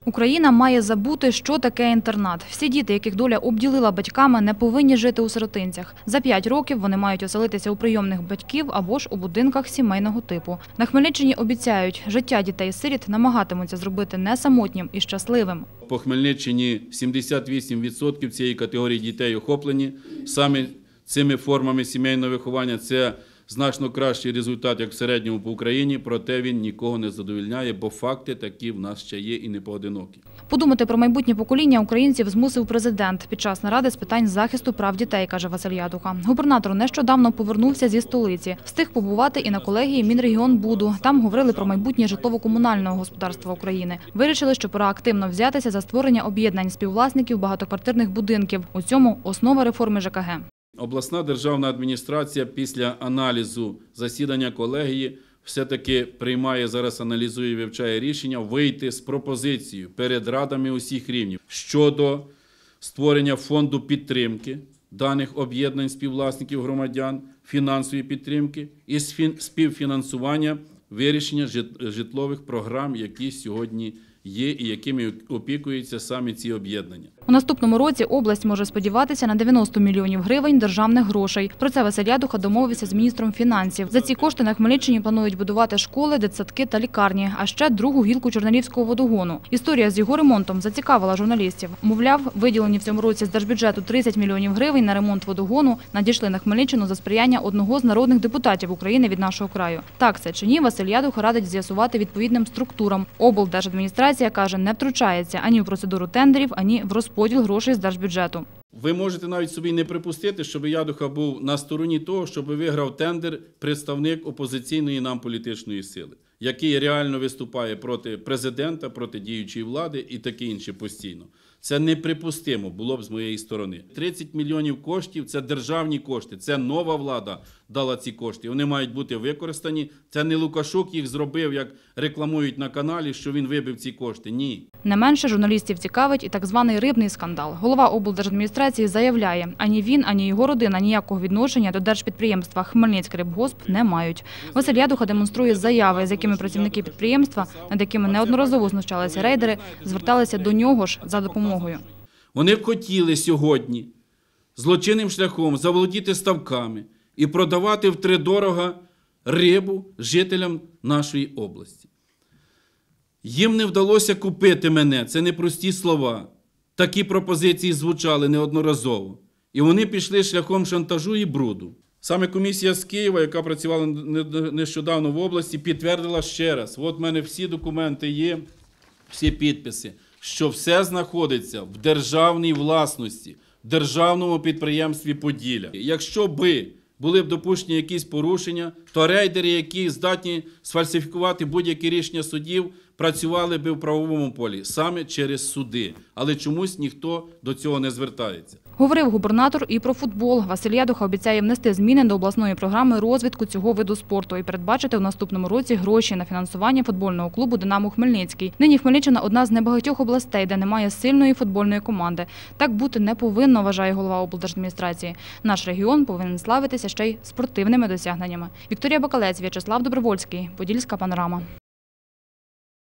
Україна має забути, що таке інтернат. Всі діти, яких доля обділила батьками, не повинні жити у сиротинцях. За 5 років вони мають оселитися у прийомних батьків або ж у будинках сімейного типу. На Хмельниччині обіцяють, життя дітей-сиріт намагатимуться зробити не самотнім і щасливим. По Хмельниччині 78% цієї категорії дітей охоплені саме цими формами сімейного виховання. Це значно кращий результат, як в середньому по Україні, проте він нікого не задовольняє, бо факти такі в нас ще є і не поодинокі. Подумати про майбутнє покоління українців змусив президент під час наради з питань захисту прав дітей, каже Василь Ядуха. Губернатор нещодавно повернувся зі столиці. Встиг побувати і на колегії Мінрегіонбуду. Там говорили про майбутнє житлово-комунального господарства України. Вирішили, що пора активно взятися за створення об'єднань співвласників багатоквартирних будинків. У цьому основа реформи ЖКГ. Обласна державна адміністрація після аналізу засідання колегії все-таки приймає, зараз аналізує і вивчає рішення вийти з пропозицією перед радами усіх рівнів щодо створення фонду підтримки даних об'єднань співвласників громадян, фінансової підтримки і співфінансування вирішення житлових програм, які сьогодні є і якими опікуються саме ці об'єднання. У наступному році область може сподіватися на 90 мільйонів гривень державних грошей. Про це Василь Ядуха домовився з міністром фінансів. За ці кошти на Хмельниччині планують будувати школи, дитсадки та лікарні, а ще другу гілку Чорнолівського водогону. Історія з його ремонтом зацікавила журналістів. Мовляв, виділені в цьому році з держбюджету 30 мільйонів гривень на ремонт водогону надійшли на Хмельниччину за сприяння одного з народних депутатів України від «Нашого краю». Так це чи ні, Василь Ядуха радить з'ясувати відповідним структурам. Облдержадміністрація, каже, не втручається ані в процедуру тендерів, ані в розподіл грошей з держбюджету. Ви можете навіть собі не припустити, щоб Ядуха був на стороні того, щоб виграв тендер представник опозиційної нам політичної сили, який реально виступає проти президента, проти діючої влади і таке інше постійно. Це неприпустимо було б з моєї сторони. 30 мільйонів коштів – це державні кошти, це нова влада дала ці кошти. Вони мають бути використані. Це не Лукашук їх зробив, як рекламують на каналі, що він вибив ці кошти. Ні. Не менше журналістів цікавить і так званий рибний скандал. Голова облдержадміністрації заявляє, ані він, ані його родина ніякого відношення до держпідприємства «Хмельницькрибгосп» не мають. Василь Ядуха демонструє заяви, з якими працівники підприємства, над якими неодноразово знущалися рейдери, зверталися до нього ж за допомогою. Вони хотіли сьогодні злочинним шляхом заволодіти ставками і продавати втридорога рибу жителям нашої області. Їм не вдалося купити мене, це не прості слова. Такі пропозиції звучали неодноразово. І вони пішли шляхом шантажу і бруду. Саме комісія з Києва, яка працювала нещодавно в області, підтвердила ще раз. От в мене всі документи є, всі підписи, що все знаходиться в державній власності, в державному підприємстві «Поділля». Якщо були б допущені якісь порушення, то рейдери, які здатні сфальсифікувати будь-які рішення судів, працювали б в правовому полі саме через суди. Але чомусь ніхто до цього не звертається. Говорив губернатор і про футбол. Василь Ядуха обіцяє внести зміни до обласної програми розвитку цього виду спорту і передбачити в наступному році гроші на фінансування футбольного клубу «Динамо Хмельницький». Нині Хмельниччина – одна з небагатьох областей, де немає сильної футбольної команди. Так бути не повинно, вважає голова облдержадміністрації. Наш регіон повинен славитися ще й спортивними досягненнями. Вікторія Бакалець, В'ячеслав Добровольський, Подільська панорама.